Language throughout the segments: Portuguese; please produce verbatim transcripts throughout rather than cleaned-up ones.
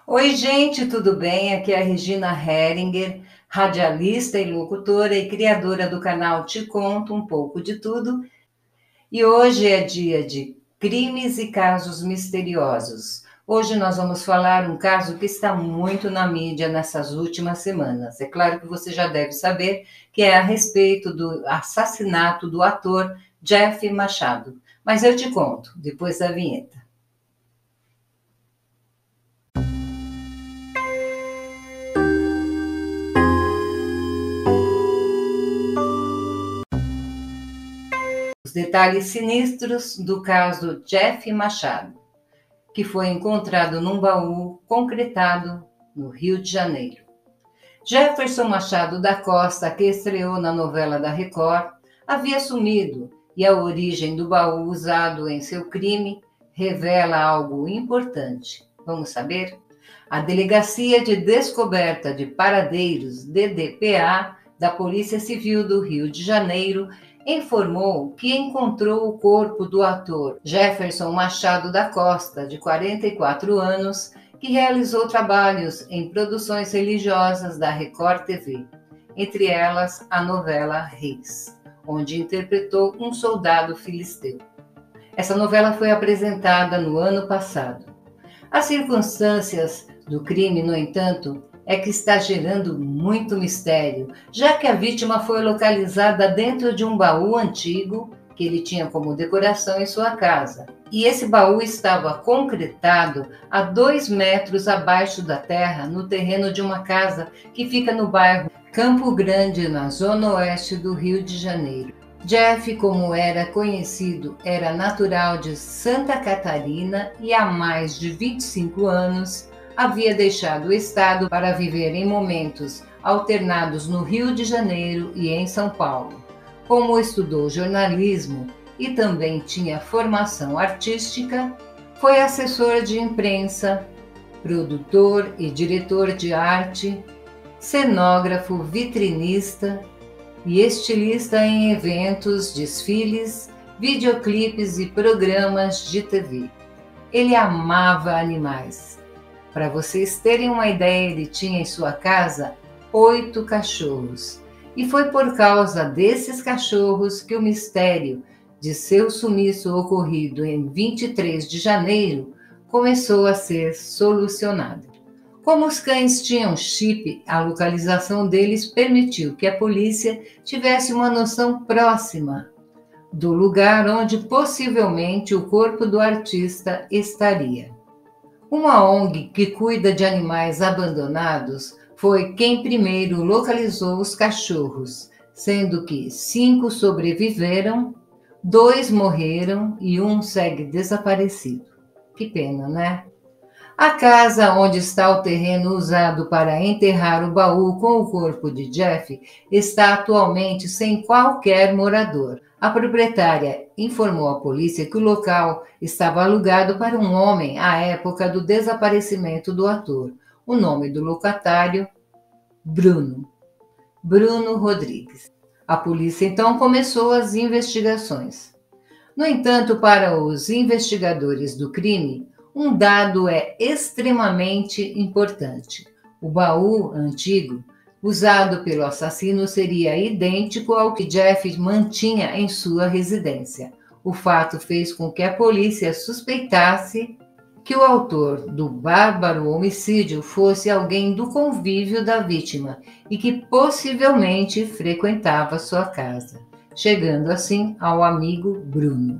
Oi, gente, tudo bem? Aqui é a Regina Heringer, radialista e locutora e criadora do canal Te Conto um pouco de tudo. E hoje é dia de crimes e casos misteriosos. Hoje nós vamos falar um caso que está muito na mídia nessas últimas semanas. É claro que você já deve saber que é a respeito do assassinato do ator Jeff Machado. Mas eu te conto depois da vinheta. Os detalhes sinistros do caso Jeff Machado, que foi encontrado num baú concretado no Rio de Janeiro. Jefferson Machado da Costa, que estreou na novela da Record, havia sumido e a origem do baú usado em seu crime revela algo importante. Vamos saber? A Delegacia de Descoberta de Paradeiros, D D P A, da Polícia Civil do Rio de Janeiro, informou que encontrou o corpo do ator Jefferson Machado da Costa, de quarenta e quatro anos, que realizou trabalhos em produções religiosas da Record T V, entre elas a novela Reis, onde interpretou um soldado filisteu. Essa novela foi apresentada no ano passado. As circunstâncias do crime, no entanto, é que está gerando muito mistério, já que a vítima foi localizada dentro de um baú antigo que ele tinha como decoração em sua casa. E esse baú estava concretado a dois metros abaixo da terra, no terreno de uma casa que fica no bairro Campo Grande, na zona oeste do Rio de Janeiro. Jeff, como era conhecido, era natural de Santa Catarina e há mais de vinte e cinco anos havia deixado o estado para viver em momentos alternados no Rio de Janeiro e em São Paulo. Como estudou jornalismo e também tinha formação artística, foi assessor de imprensa, produtor e diretor de arte, cenógrafo, vitrinista e estilista em eventos, desfiles, videoclipes e programas de T V. Ele amava animais. Para vocês terem uma ideia, ele tinha em sua casa oito cachorros. E foi por causa desses cachorros que o mistério de seu sumiço ocorrido em vinte e três de janeiro começou a ser solucionado. Como os cães tinham chip, a localização deles permitiu que a polícia tivesse uma noção próxima do lugar onde possivelmente o corpo do artista estaria. Uma O N G que cuida de animais abandonados foi quem primeiro localizou os cachorros, sendo que cinco sobreviveram, dois morreram e um segue desaparecido. Que pena, né? A casa onde está o terreno usado para enterrar o baú com o corpo de Jeff está atualmente sem qualquer morador. A proprietária informou à polícia que o local estava alugado para um homem à época do desaparecimento do ator. O nome do locatário, Bruno. Bruno Rodrigues. A polícia então começou as investigações. No entanto, para os investigadores do crime, um dado é extremamente importante. O baú antigo usado pelo assassino seria idêntico ao que Jeff mantinha em sua residência. O fato fez com que a polícia suspeitasse que o autor do bárbaro homicídio fosse alguém do convívio da vítima e que possivelmente frequentava sua casa, chegando assim ao amigo Bruno.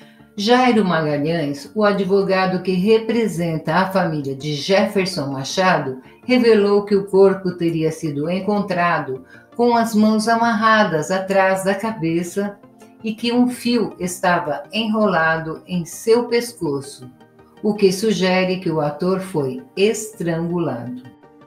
Jairo Magalhães, o advogado que representa a família de Jefferson Machado, revelou que o corpo teria sido encontrado com as mãos amarradas atrás da cabeça e que um fio estava enrolado em seu pescoço, o que sugere que o ator foi estrangulado.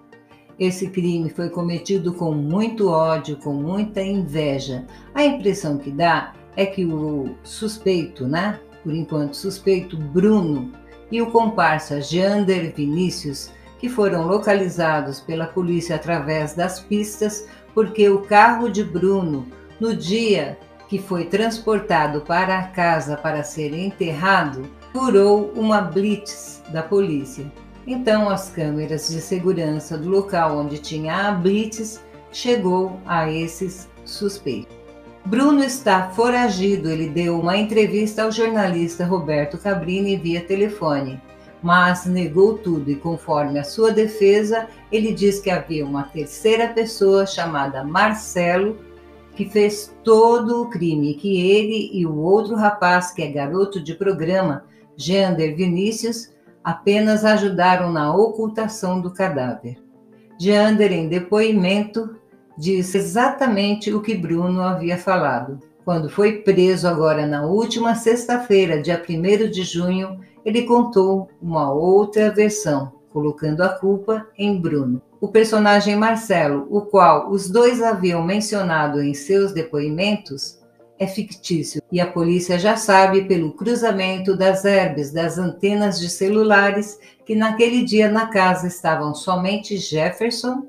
Esse crime foi cometido com muito ódio, com muita inveja. A impressão que dá é que o suspeito, né? Por enquanto suspeito, Bruno, e o comparsa Jander Vinícius, que foram localizados pela polícia através das pistas, porque o carro de Bruno, no dia que foi transportado para a casa para ser enterrado, furou uma blitz da polícia. Então as câmeras de segurança do local onde tinha a blitz chegou a esses suspeitos. Bruno está foragido, ele deu uma entrevista ao jornalista Roberto Cabrini via telefone, mas negou tudo e, conforme a sua defesa, ele diz que havia uma terceira pessoa chamada Marcelo que fez todo o crime, que ele e o outro rapaz, que é garoto de programa, Jeander Vinícius, apenas ajudaram na ocultação do cadáver. Jeander, em depoimento, disse exatamente o que Bruno havia falado. Quando foi preso agora na última sexta-feira, dia primeiro de junho, ele contou uma outra versão, colocando a culpa em Bruno. O personagem Marcelo, o qual os dois haviam mencionado em seus depoimentos, é fictício e a polícia já sabe pelo cruzamento das herbes das antenas de celulares que naquele dia na casa estavam somente Jefferson,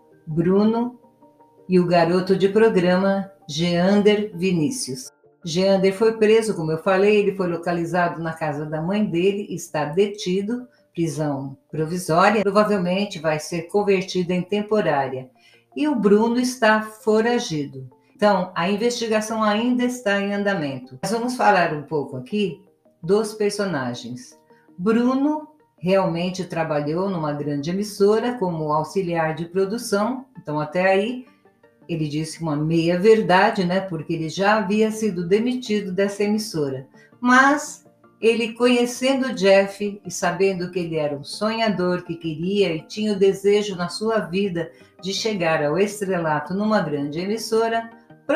Bruno e o garoto de programa Jeander Vinícius. Jeander foi preso, como eu falei, ele foi localizado na casa da mãe dele, está detido, prisão provisória, provavelmente vai ser convertida em temporária. E o Bruno está foragido. Então, a investigação ainda está em andamento. Mas vamos falar um pouco aqui dos personagens. Bruno realmente trabalhou numa grande emissora como auxiliar de produção, então até aí ele disse uma meia-verdade, né? Porque ele já havia sido demitido dessa emissora. Mas ele, conhecendo Jeff e sabendo que ele era um sonhador que queria e tinha o desejo na sua vida de chegar ao estrelato numa grande emissora,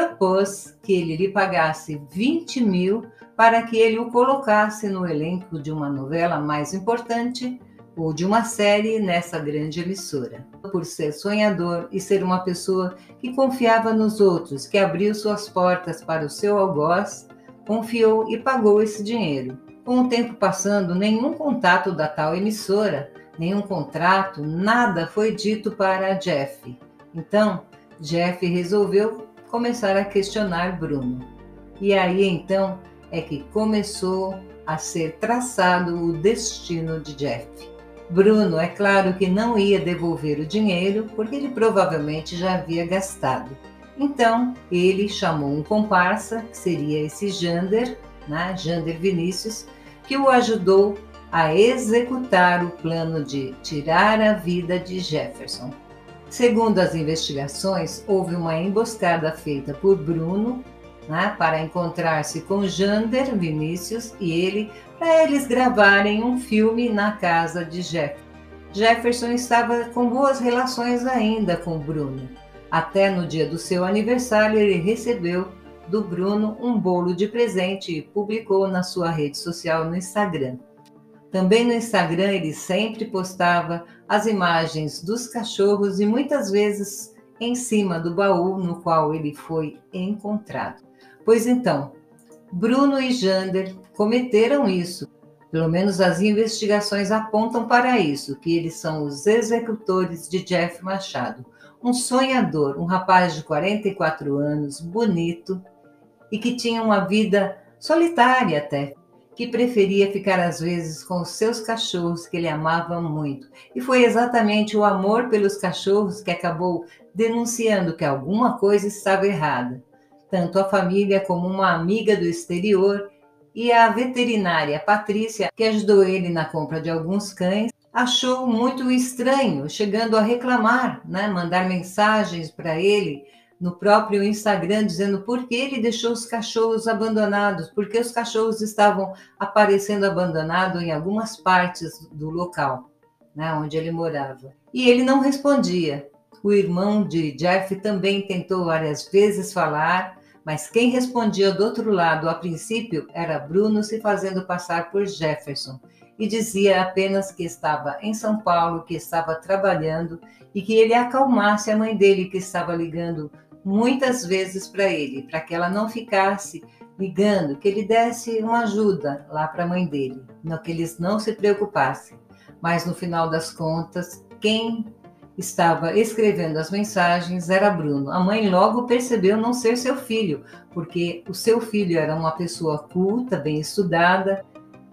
propôs que ele lhe pagasse vinte mil para que ele o colocasse no elenco de uma novela mais importante ou de uma série nessa grande emissora. Por ser sonhador e ser uma pessoa que confiava nos outros, que abriu suas portas para o seu algoz, confiou e pagou esse dinheiro. Com o tempo passando, nenhum contato da tal emissora, nenhum contrato, nada foi dito para Jeff. Então, Jeff resolveu começar a questionar Bruno. E aí, então, é que começou a ser traçado o destino de Jeff. Bruno, é claro que não ia devolver o dinheiro, porque ele provavelmente já havia gastado. Então, ele chamou um comparsa, que seria esse Jeander, né, Jeander Vinícius, que o ajudou a executar o plano de tirar a vida de Jefferson. Segundo as investigações, houve uma emboscada feita por Bruno, né, para encontrar-se com Jeander Vinícius e ele, para eles gravarem um filme na casa de Jefferson. Jefferson estava com boas relações ainda com Bruno. Até no dia do seu aniversário, ele recebeu do Bruno um bolo de presente e publicou na sua rede social no Instagram. Também no Instagram ele sempre postava as imagens dos cachorros e muitas vezes em cima do baú no qual ele foi encontrado. Pois então, Bruno e Jeander cometeram isso. Pelo menos as investigações apontam para isso, que eles são os executores de Jeff Machado. Um sonhador, um rapaz de quarenta e quatro anos, bonito, e que tinha uma vida solitária até, que preferia ficar às vezes com os seus cachorros, que ele amava muito. E foi exatamente o amor pelos cachorros que acabou denunciando que alguma coisa estava errada. Tanto a família como uma amiga do exterior e a veterinária Patrícia, que ajudou ele na compra de alguns cães, achou muito estranho, chegando a reclamar, né, mandar mensagens para ele no próprio Instagram, dizendo por que ele deixou os cachorros abandonados, porque os cachorros estavam aparecendo abandonados em algumas partes do local, né, onde ele morava. E ele não respondia. O irmão de Jeff também tentou várias vezes falar, mas quem respondia do outro lado, a princípio, era Bruno se fazendo passar por Jefferson e dizia apenas que estava em São Paulo, que estava trabalhando e que ele acalmasse a mãe dele, que estava ligando muitas vezes para ele, para que ela não ficasse ligando, que ele desse uma ajuda lá para a mãe dele, não, que eles não se preocupassem. Mas no final das contas, quem estava escrevendo as mensagens era Bruno. A mãe logo percebeu não ser seu filho, porque o seu filho era uma pessoa culta, bem estudada,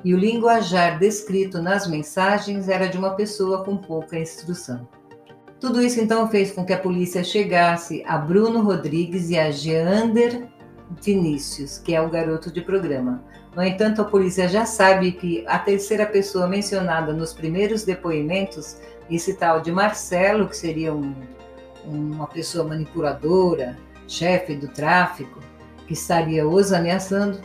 e o linguajar descrito nas mensagens era de uma pessoa com pouca instrução. Tudo isso então fez com que a polícia chegasse a Bruno Rodrigues e a Geander Vinícius, que é o garoto de programa. No entanto, a polícia já sabe que a terceira pessoa mencionada nos primeiros depoimentos, esse tal de Marcelo, que seria um, uma pessoa manipuladora, chefe do tráfico, que estaria os ameaçando,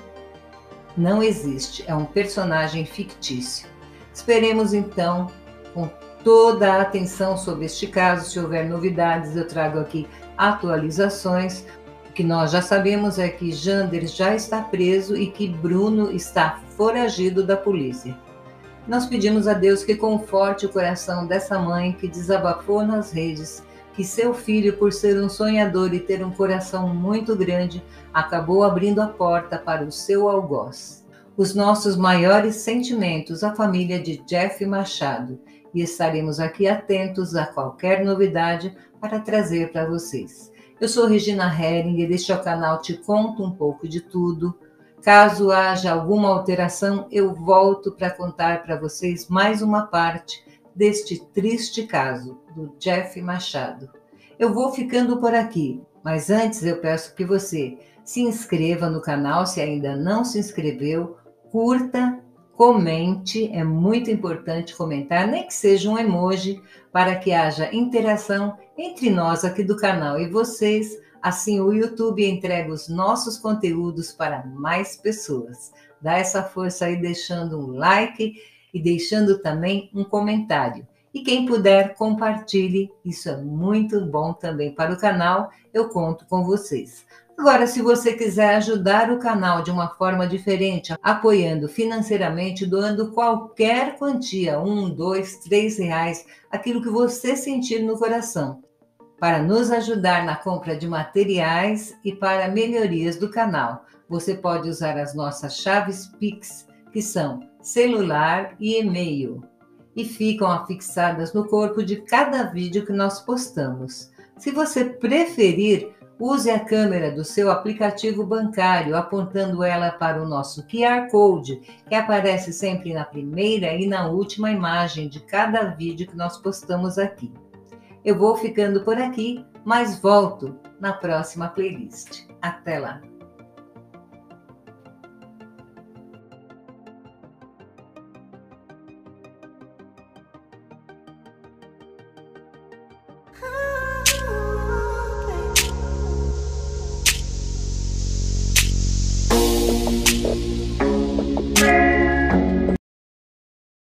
não existe, é um personagem fictício. Esperemos então com toda a atenção sobre este caso. Se houver novidades, eu trago aqui atualizações. O que nós já sabemos é que Jander já está preso e que Bruno está foragido da polícia. Nós pedimos a Deus que conforte o coração dessa mãe que desabafou nas redes que seu filho, por ser um sonhador e ter um coração muito grande, acabou abrindo a porta para o seu algoz. Os nossos maiores sentimentos à família de Jeff Machado, e estaremos aqui atentos a qualquer novidade para trazer para vocês. Eu sou Regina Hering e deste canal Te Conto um Pouco de Tudo. Caso haja alguma alteração, eu volto para contar para vocês mais uma parte deste triste caso do Jeff Machado. Eu vou ficando por aqui, mas antes eu peço que você se inscreva no canal se ainda não se inscreveu, curta, comente, é muito importante comentar, nem que seja um emoji, para que haja interação entre nós aqui do canal e vocês. Assim o YouTube entrega os nossos conteúdos para mais pessoas. Dá essa força aí deixando um like e deixando também um comentário. E quem puder, compartilhe, isso é muito bom também para o canal, eu conto com vocês. Agora, se você quiser ajudar o canal de uma forma diferente, apoiando financeiramente, doando qualquer quantia, um, dois, três reais, aquilo que você sentir no coração, para nos ajudar na compra de materiais e para melhorias do canal, você pode usar as nossas chaves Pix, que são celular e e-mail, e ficam afixadas no corpo de cada vídeo que nós postamos. Se você preferir, use a câmera do seu aplicativo bancário, apontando ela para o nosso Q R Code, que aparece sempre na primeira e na última imagem de cada vídeo que nós postamos aqui. Eu vou ficando por aqui, mas volto na próxima playlist. Até lá!